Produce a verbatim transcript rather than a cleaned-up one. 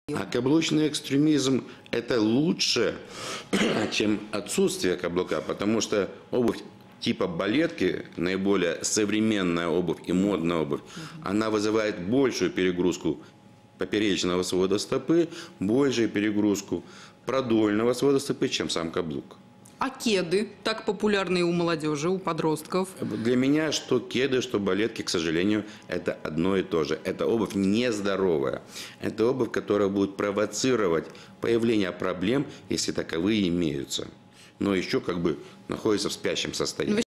А каблучный экстремизм – это лучше, чем отсутствие каблука, потому что обувь типа балетки, наиболее современная обувь и модная обувь, она вызывает большую перегрузку поперечного свода стопы, большую перегрузку продольного свода стопы, чем сам каблук. А кеды, так популярные у молодежи, у подростков? Для меня что кеды, что балетки, к сожалению, это одно и то же. Это обувь нездоровая. Это обувь, которая будет провоцировать появление проблем, если таковые имеются. Но еще как бы находится в спящем состоянии.